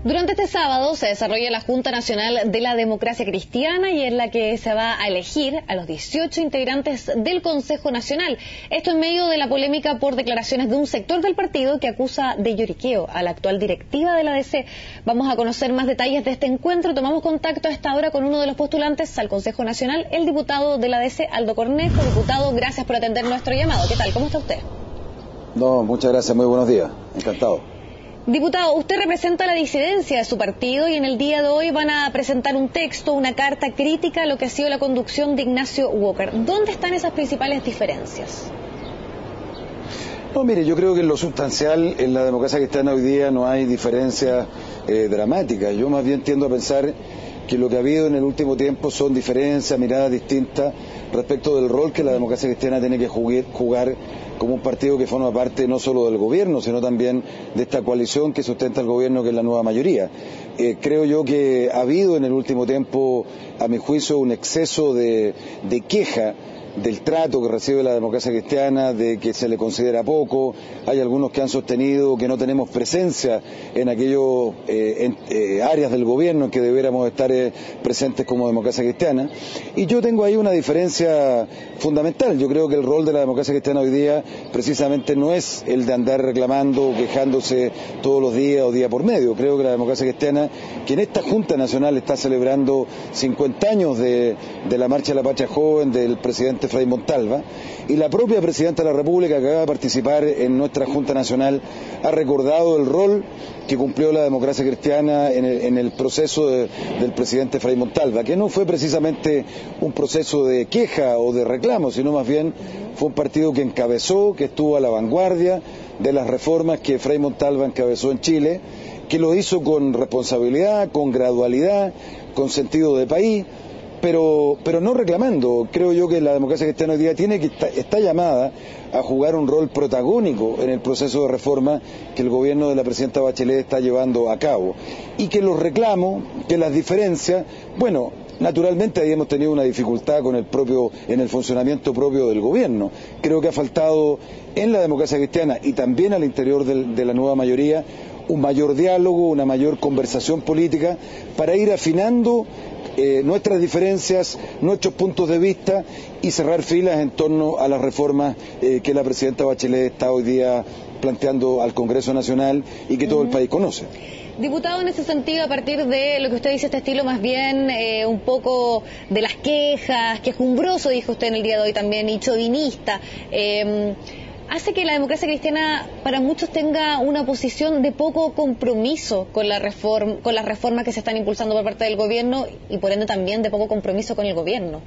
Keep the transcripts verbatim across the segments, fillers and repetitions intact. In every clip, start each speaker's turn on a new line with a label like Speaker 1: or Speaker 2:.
Speaker 1: Durante este sábado se desarrolla la Junta Nacional de la Democracia Cristiana y en la que se va a elegir a los dieciocho integrantes del Consejo Nacional. Esto en medio de la polémica por declaraciones de un sector del partido que acusa de lloriqueo a la actual directiva de la A D C. Vamos a conocer más detalles de este encuentro. Tomamos contacto a esta hora con uno de los postulantes al Consejo Nacional, el diputado de la A D C, Aldo Cornejo. Diputado, gracias por atender nuestro llamado. ¿Qué tal? ¿Cómo está usted?
Speaker 2: No, muchas gracias. Muy buenos días. Encantado.
Speaker 1: Diputado, usted representa la disidencia de su partido y en el día de hoy van a presentar un texto, una carta crítica a lo que ha sido la conducción de Ignacio Walker. ¿Dónde están esas principales diferencias?
Speaker 2: No, mire, yo creo que en lo sustancial, en la democracia cristiana hoy día no hay diferencias eh, dramáticas. Yo más bien tiendo a pensar que lo que ha habido en el último tiempo son diferencias, miradas distintas respecto del rol que la democracia cristiana tiene que jugar, jugar como un partido que forma parte no solo del gobierno, sino también de esta coalición que sustenta el gobierno, que es la nueva mayoría. Eh, creo yo que ha habido en el último tiempo, a mi juicio, un exceso de, de queja del trato que recibe la democracia cristiana, de que se le considera poco. Hay algunos que han sostenido que no tenemos presencia en aquellas eh, eh, áreas del gobierno en que debiéramos estar eh, presentes como democracia cristiana. Y yo tengo ahí una diferencia fundamental. Yo creo que el rol de la democracia cristiana hoy día precisamente no es el de andar reclamando, quejándose todos los días o día por medio. Creo que la democracia cristiana, que en esta Junta Nacional está celebrando cincuenta años de, de la Marcha de la Patria Joven del presidente Frei Montalva, y la propia Presidenta de la República, que acaba de participar en nuestra Junta Nacional, ha recordado el rol que cumplió la democracia cristiana en el, en el proceso de, del presidente Frei Montalva, que no fue precisamente un proceso de queja o de reclamo, sino más bien fue un partido que encabezó, que estuvo a la vanguardia de las reformas que Frei Montalva encabezó en Chile, que lo hizo con responsabilidad, con gradualidad, con sentido de país, pero pero no reclamando. Creo yo que la democracia cristiana hoy día tiene que está, está llamada a jugar un rol protagónico en el proceso de reforma que el gobierno de la presidenta Bachelet está llevando a cabo, y que los reclamos, que las diferencias, bueno, naturalmente ahí hemos tenido una dificultad con el propio, en el funcionamiento propio del gobierno. Creo que ha faltado en la democracia cristiana y también al interior del, de la nueva mayoría un mayor diálogo, una mayor conversación política para ir afinando Eh, nuestras diferencias, nuestros puntos de vista y cerrar filas en torno a las reformas eh, que la presidenta Bachelet está hoy día planteando al Congreso Nacional y que todo el país conoce.
Speaker 1: Diputado, en ese sentido, a partir de lo que usted dice, este estilo más bien eh, un poco de las quejas, quejumbroso, dijo usted en el día de hoy también, y chauvinista, eh, hace que la democracia cristiana para muchos tenga una posición de poco compromiso con la reforma, con las reformas que se están impulsando por parte del gobierno y por ende también de poco compromiso con el gobierno.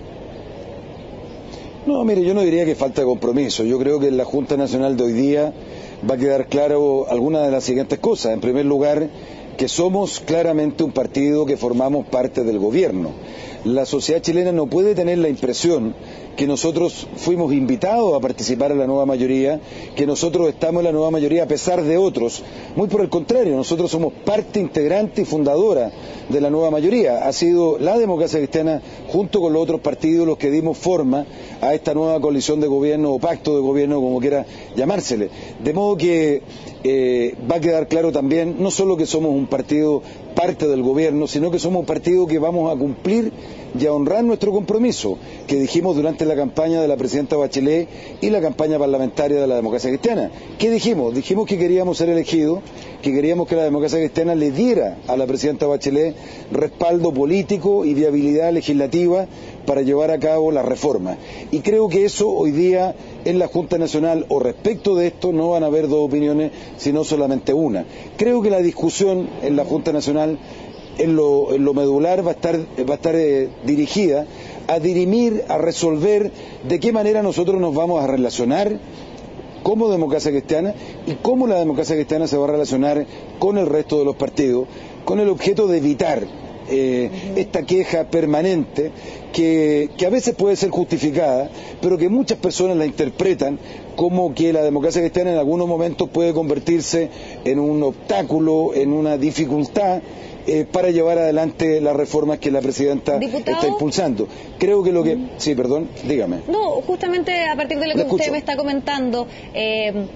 Speaker 2: No, mire, yo no diría que falta de compromiso. Yo creo que en la Junta Nacional de hoy día va a quedar claro algunas de las siguientes cosas. En primer lugar, que somos claramente un partido que formamos parte del gobierno. La sociedad chilena no puede tener la impresión que nosotros fuimos invitados a participar en la nueva mayoría, que nosotros estamos en la nueva mayoría a pesar de otros. Muy por el contrario, nosotros somos parte integrante y fundadora de la nueva mayoría. Ha sido la democracia cristiana, junto con los otros partidos, los que dimos forma a esta nueva coalición de gobierno o pacto de gobierno, como quiera llamársele. De modo que eh, va a quedar claro también, no solo que somos un partido parte del gobierno, sino que somos un partido que vamos a cumplir y a honrar nuestro compromiso que dijimos durante la campaña de la presidenta Bachelet y la campaña parlamentaria de la democracia cristiana. ¿Qué dijimos? Dijimos que queríamos ser elegidos, que queríamos que la democracia cristiana le diera a la presidenta Bachelet respaldo político y viabilidad legislativa para llevar a cabo las reformas. Y creo que eso hoy día en la Junta Nacional, o respecto de esto, no van a haber dos opiniones, sino solamente una. Creo que la discusión en la Junta Nacional, en lo, en lo medular, va a estar, va a estar eh, dirigida a dirimir, a resolver de qué manera nosotros nos vamos a relacionar como democracia cristiana y cómo la democracia cristiana se va a relacionar con el resto de los partidos, con el objeto de evitar eh, uh-huh. esta queja permanente que, que a veces puede ser justificada, pero que muchas personas la interpretan como que la democracia cristiana en algunos momentos puede convertirse en un obstáculo, en una dificultad eh, para llevar adelante las reformas que la presidenta
Speaker 1: ¿Diputado?
Speaker 2: está impulsando. Creo que lo que... Sí, perdón, dígame.
Speaker 1: No, justamente a partir de lo que usted me está comentando, eh,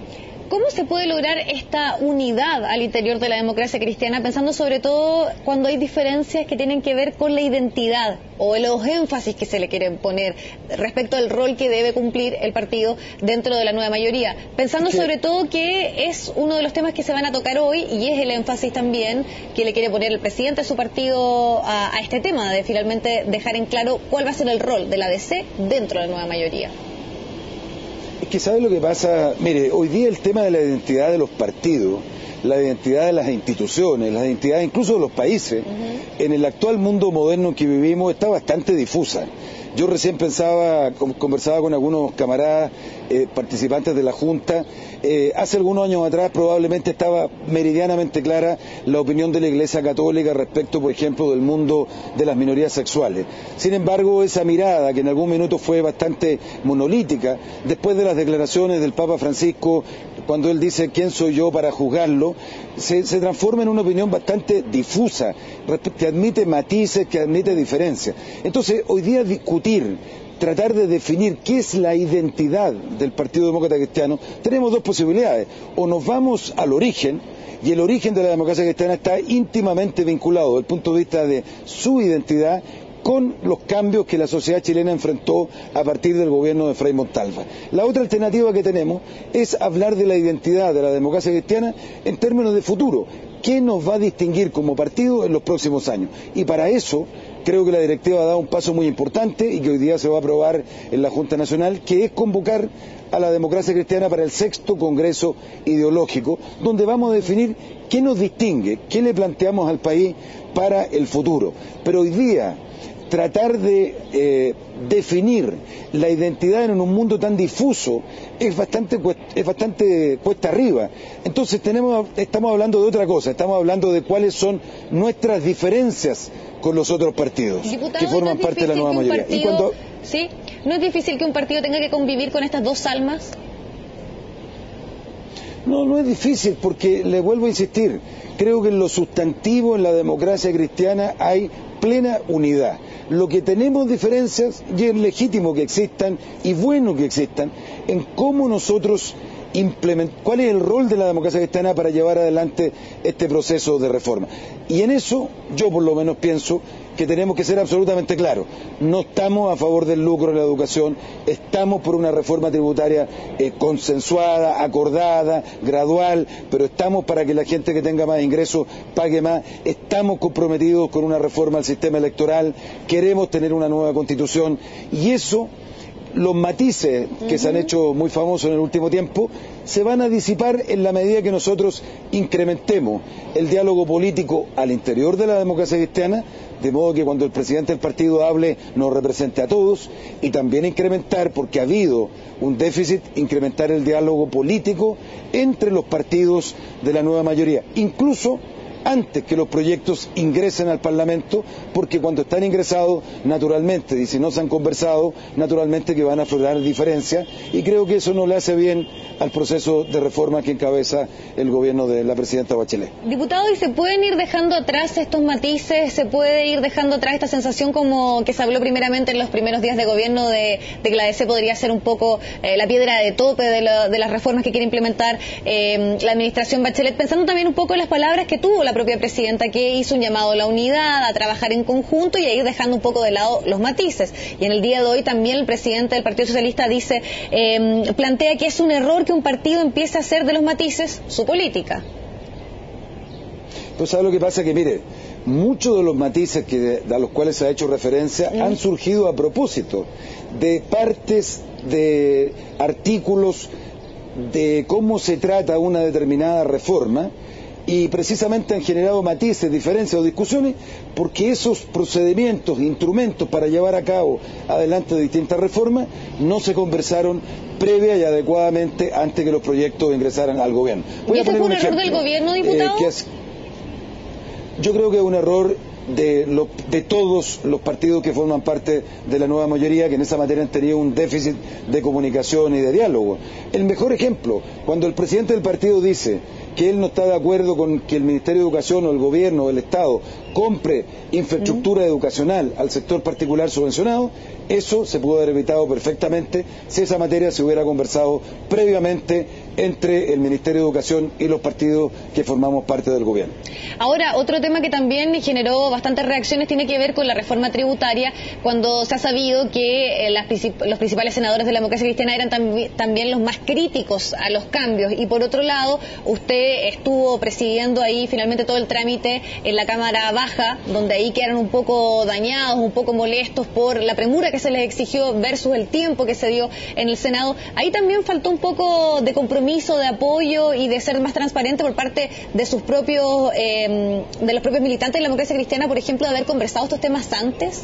Speaker 1: ¿Cómo se puede lograr esta unidad al interior de la democracia cristiana, pensando sobre todo cuando hay diferencias que tienen que ver con la identidad o los énfasis que se le quieren poner respecto al rol que debe cumplir el partido dentro de la nueva mayoría? Pensando sobre todo que es uno de los temas que se van a tocar hoy y es el énfasis también que le quiere poner el presidente de su partido a, a este tema, de finalmente dejar en claro cuál va a ser el rol de la D C dentro de la nueva mayoría.
Speaker 2: Es que ¿sabe lo que pasa? Mire, hoy día el tema de la identidad de los partidos, la identidad de las instituciones, la identidad incluso de los países, uh-huh. en el actual mundo moderno que vivimos está bastante difusa. Yo recién pensaba, conversaba con algunos camaradas eh, participantes de la Junta, eh, hace algunos años atrás probablemente estaba meridianamente clara la opinión de la Iglesia Católica respecto, por ejemplo, del mundo de las minorías sexuales. Sin embargo, esa mirada, que en algún minuto fue bastante monolítica, después de las declaraciones del Papa Francisco, cuando él dice ¿quién soy yo para juzgarlo?, se, se transforma en una opinión bastante difusa, que admite matices, que admite diferencias. Entonces, hoy día discutir, tratar de definir qué es la identidad del Partido Demócrata Cristiano, tenemos dos posibilidades. O nos vamos al origen, y el origen de la democracia cristiana está íntimamente vinculado desde el punto de vista de su identidad con los cambios que la sociedad chilena enfrentó a partir del gobierno de Frei Montalva. La otra alternativa que tenemos es hablar de la identidad de la democracia cristiana en términos de futuro. ¿Qué nos va a distinguir como partido en los próximos años? Y para eso creo que la directiva ha dado un paso muy importante y que hoy día se va a aprobar en la Junta Nacional, que es convocar a la democracia cristiana para el sexto Congreso Ideológico, donde vamos a definir qué nos distingue, qué le planteamos al país para el futuro. Pero hoy día tratar de eh, definir la identidad en un mundo tan difuso es bastante es bastante cuesta arriba. Entonces tenemos estamos hablando de otra cosa, estamos hablando de cuáles son nuestras diferencias con los otros partidos.
Speaker 1: Diputado,
Speaker 2: que forman
Speaker 1: ¿no
Speaker 2: parte de la nueva mayoría.
Speaker 1: Partido,
Speaker 2: y cuando,
Speaker 1: ¿sí? ¿No es difícil que un partido tenga que convivir con estas dos almas?
Speaker 2: No, no es difícil, porque le vuelvo a insistir, creo que en lo sustantivo, en la democracia cristiana, hay plena unidad. Lo que tenemos diferencias, y es legítimo que existan, y bueno que existan, en cómo nosotros implementamos, cuál es el rol de la democracia cristiana para llevar adelante este proceso de reforma. Y en eso, yo por lo menos pienso que tenemos que ser absolutamente claros. No estamos a favor del lucro en la educación, estamos por una reforma tributaria eh, consensuada, acordada, gradual, pero estamos para que la gente que tenga más ingresos pague más, estamos comprometidos con una reforma al sistema electoral, queremos tener una nueva constitución, y eso, los matices que uh-huh. se han hecho muy famosos en el último tiempo, se van a disipar en la medida que nosotros incrementemos el diálogo político al interior de la democracia cristiana, de modo que cuando el presidente del partido hable nos represente a todos, y también incrementar, porque ha habido un déficit, incrementar el diálogo político entre los partidos de la nueva mayoría, incluso antes que los proyectos ingresen al Parlamento, porque cuando están ingresados, naturalmente, y si no se han conversado, naturalmente que van a aflorar diferencias, y creo que eso no le hace bien al proceso de reforma que encabeza el gobierno de la presidenta Bachelet.
Speaker 1: Diputado, ¿y se pueden ir dejando atrás estos matices? ¿Se puede ir dejando atrás esta sensación como que se habló primeramente en los primeros días de gobierno de, de que la D C podría ser un poco eh, la piedra de tope de, la, de las reformas que quiere implementar eh, la administración Bachelet, pensando también un poco en las palabras que tuvo la propia presidenta, que hizo un llamado a la unidad, a trabajar en conjunto y a ir dejando un poco de lado los matices? Y en el día de hoy también el presidente del Partido Socialista dice, eh, plantea que es un error que un partido empiece a hacer de los matices su política.
Speaker 2: Pues ¿sabe lo que pasa? Que mire, muchos de los matices que, a los cuales se ha hecho referencia mm. han surgido a propósito de partes de artículos de cómo se trata una determinada reforma, y precisamente han generado matices, diferencias o discusiones, porque esos procedimientos, instrumentos para llevar a cabo adelante distintas reformas, no se conversaron previa y adecuadamente antes que los proyectos ingresaran al gobierno.
Speaker 1: Voy ¿Y ese fue un, un error del gobierno, diputado?
Speaker 2: Eh, que es, yo creo que es un error de, lo, de todos los partidos que forman parte de la nueva mayoría, que en esa materia han tenido un déficit de comunicación y de diálogo. El mejor ejemplo, cuando el presidente del partido dice que él no está de acuerdo con que el Ministerio de Educación o el gobierno o el Estado compre infraestructura educacional al sector particular subvencionado, eso se pudo haber evitado perfectamente si esa materia se hubiera conversado previamente entre el Ministerio de Educación y los partidos que formamos parte del gobierno.
Speaker 1: Ahora, otro tema que también generó bastantes reacciones tiene que ver con la reforma tributaria, cuando se ha sabido que eh, las, los principales senadores de la democracia cristiana eran tam también los más críticos a los cambios. Y por otro lado, usted estuvo presidiendo ahí finalmente todo el trámite en la Cámara Baja, donde ahí quedaron un poco dañados, un poco molestos por la premura que se les exigió versus el tiempo que se dio en el Senado. Ahí también faltó un poco de compromiso, de apoyo y de ser más transparente por parte de sus propios, eh, de los propios militantes de la democracia cristiana, por ejemplo, de haber conversado estos temas antes.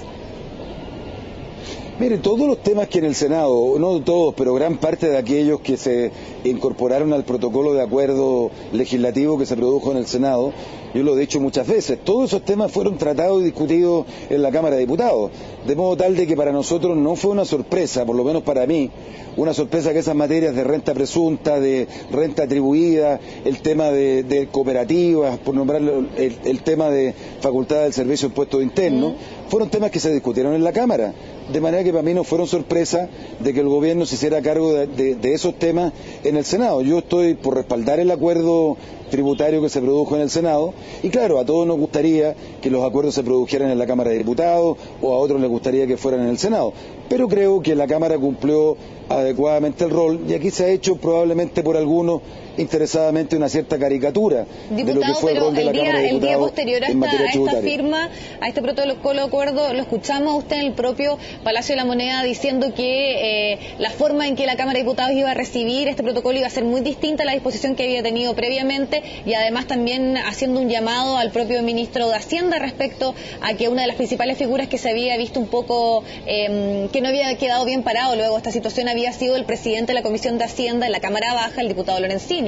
Speaker 2: Mire, todos los temas que en el Senado, no todos, pero gran parte de aquellos que se incorporaron al protocolo de acuerdo legislativo que se produjo en el Senado, yo lo he dicho muchas veces, todos esos temas fueron tratados y discutidos en la Cámara de Diputados, de modo tal de que para nosotros no fue una sorpresa, por lo menos para mí, una sorpresa que esas materias de renta presunta, de renta atribuida, el tema de, de cooperativas, por nombrarlo, el, el tema de facultad del servicio de impuestos internos, mm. fueron temas que se discutieron en la Cámara. De manera que para mí no fueron sorpresa de que el gobierno se hiciera cargo de, de, de esos temas en el Senado. Yo estoy por respaldar el acuerdo tributario que se produjo en el Senado y claro, a todos nos gustaría que los acuerdos se produjeran en la Cámara de Diputados o a otros les gustaría que fueran en el Senado, pero creo que la Cámara cumplió adecuadamente el rol y aquí se ha hecho probablemente por algunos interesadamente una cierta caricatura
Speaker 1: Diputado,
Speaker 2: de lo que fue el rol de la
Speaker 1: día,
Speaker 2: Cámara de Diputados
Speaker 1: el día posterior a
Speaker 2: en
Speaker 1: esta,
Speaker 2: materia tributaria.
Speaker 1: A esta firma, a este protocolo de acuerdo, lo escuchamos a usted en el propio Palacio de la Moneda diciendo que eh, la forma en que la Cámara de Diputados iba a recibir este protocolo iba a ser muy distinta a la disposición que había tenido previamente y además también haciendo un llamado al propio ministro de Hacienda respecto a que una de las principales figuras que se había visto un poco eh, que no había quedado bien parado luego de esta situación había sido el presidente de la Comisión de Hacienda en la Cámara Baja, el diputado Lorenzini.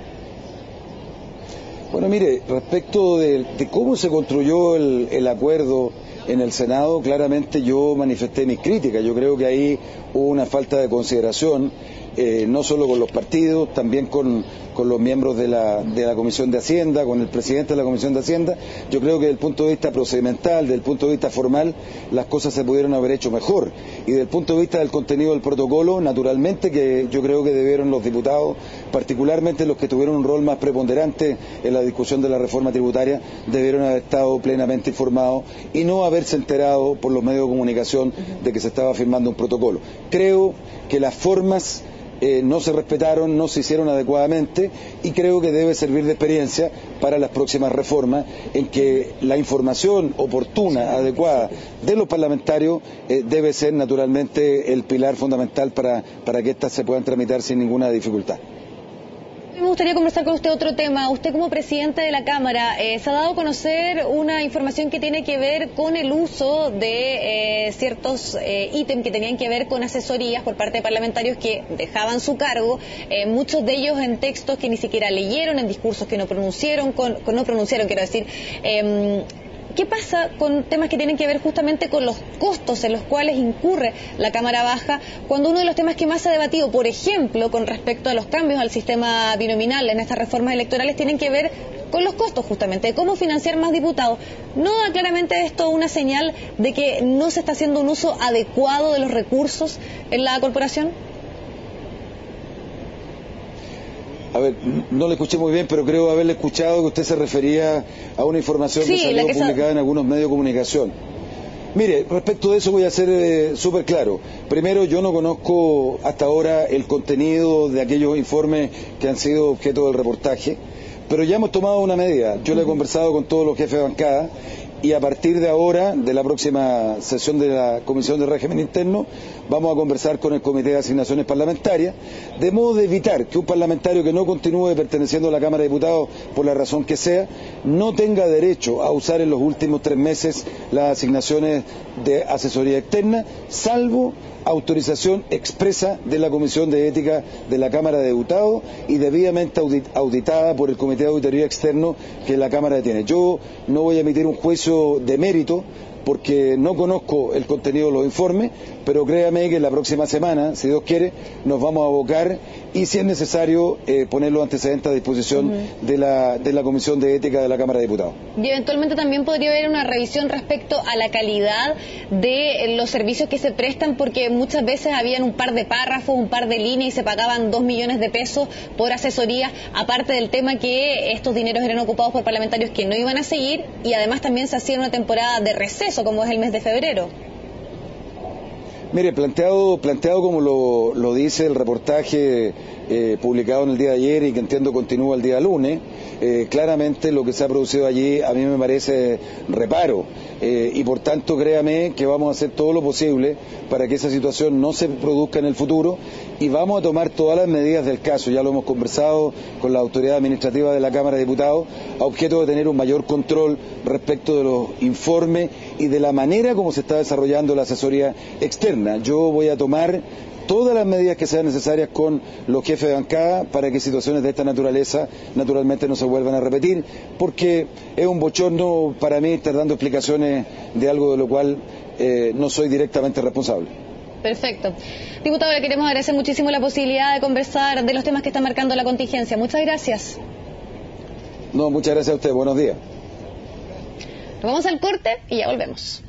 Speaker 2: Bueno, mire, respecto de, de cómo se construyó el, el acuerdo en el Senado, claramente yo manifesté mis críticas. Yo creo que ahí hubo una falta de consideración, eh, no solo con los partidos, también con, con los miembros de la, de la Comisión de Hacienda, con el presidente de la Comisión de Hacienda. Yo creo que desde el punto de vista procedimental, desde el punto de vista formal, las cosas se pudieron haber hecho mejor. Y desde el punto de vista del contenido del protocolo, naturalmente que yo creo que debieron los diputados, particularmente los que tuvieron un rol más preponderante en la discusión de la reforma tributaria, debieron haber estado plenamente informados y no haberse enterado por los medios de comunicación de que se estaba firmando un protocolo. Creo que las formas Eh, no se respetaron, no se hicieron adecuadamente y creo que debe servir de experiencia para las próximas reformas en que la información oportuna, adecuada de los parlamentarios eh, debe ser naturalmente el pilar fundamental para, para que éstas se puedan tramitar sin ninguna dificultad.
Speaker 1: Me gustaría conversar con usted otro tema. Usted como presidente de la Cámara, eh, se ha dado a conocer una información que tiene que ver con el uso de eh, ciertos eh, ítems que tenían que ver con asesorías por parte de parlamentarios que dejaban su cargo, eh, muchos de ellos en textos que ni siquiera leyeron, en discursos que no pronunciaron, con, con no pronunciaron, quiero decir. Eh, ¿Qué pasa con temas que tienen que ver justamente con los costos en los cuales incurre la Cámara Baja cuando uno de los temas que más se ha debatido, por ejemplo, con respecto a los cambios al sistema binominal en estas reformas electorales, tienen que ver con los costos justamente, de cómo financiar más diputados? ¿No da claramente esto una señal de que no se está haciendo un uso adecuado de los recursos en la corporación?
Speaker 2: A ver, no le escuché muy bien, pero creo haberle escuchado que usted se refería a una información sí, que salió que publicada sa... en algunos medios de comunicación. Mire, respecto de eso voy a ser eh, súper claro. Primero, yo no conozco hasta ahora el contenido de aquellos informes que han sido objeto del reportaje, pero ya hemos tomado una medida. Yo le he conversado con todos los jefes de bancada y a partir de ahora, de la próxima sesión de la Comisión de Régimen Interno, vamos a conversar con el Comité de Asignaciones Parlamentarias, de modo de evitar que un parlamentario que no continúe perteneciendo a la Cámara de Diputados, por la razón que sea, no tenga derecho a usar en los últimos tres meses las asignaciones de asesoría externa, salvo autorización expresa de la Comisión de Ética de la Cámara de Diputados y debidamente auditada por el Comité de Auditoría Externo que la Cámara tiene. Yo no voy a emitir un juicio de mérito porque no conozco el contenido de los informes, pero créame que la próxima semana, si Dios quiere, nos vamos a abocar y si es necesario eh, poner los antecedentes a disposición uh-huh. de, la, de la Comisión de Ética de la Cámara de Diputados.
Speaker 1: Y eventualmente también podría haber una revisión respecto a la calidad de los servicios que se prestan, porque muchas veces habían un par de párrafos, un par de líneas y se pagaban dos millones de pesos por asesoría, aparte del tema que estos dineros eran ocupados por parlamentarios que no iban a seguir, y además también se hacía una temporada de receso, como es el mes de febrero.
Speaker 2: Mire, planteado, planteado como lo, lo dice el reportaje eh, publicado en el día de ayer y que entiendo continúa el día lunes, eh, claramente lo que se ha producido allí a mí me parece reparo eh, y por tanto créame que vamos a hacer todo lo posible para que esa situación no se produzca en el futuro y vamos a tomar todas las medidas del caso, ya lo hemos conversado con la autoridad administrativa de la Cámara de Diputados, a objeto de tener un mayor control respecto de los informes y de la manera como se está desarrollando la asesoría externa. Yo voy a tomar todas las medidas que sean necesarias con los jefes de bancada para que situaciones de esta naturaleza naturalmente no se vuelvan a repetir, porque es un bochorno para mí estar dando explicaciones de algo de lo cual eh, no soy directamente responsable.
Speaker 1: Perfecto. Diputado, le queremos agradecer muchísimo la posibilidad de conversar de los temas que están marcando la contingencia. Muchas gracias.
Speaker 2: No, muchas gracias a usted. Buenos días.
Speaker 1: Nos vamos al corte y ya volvemos.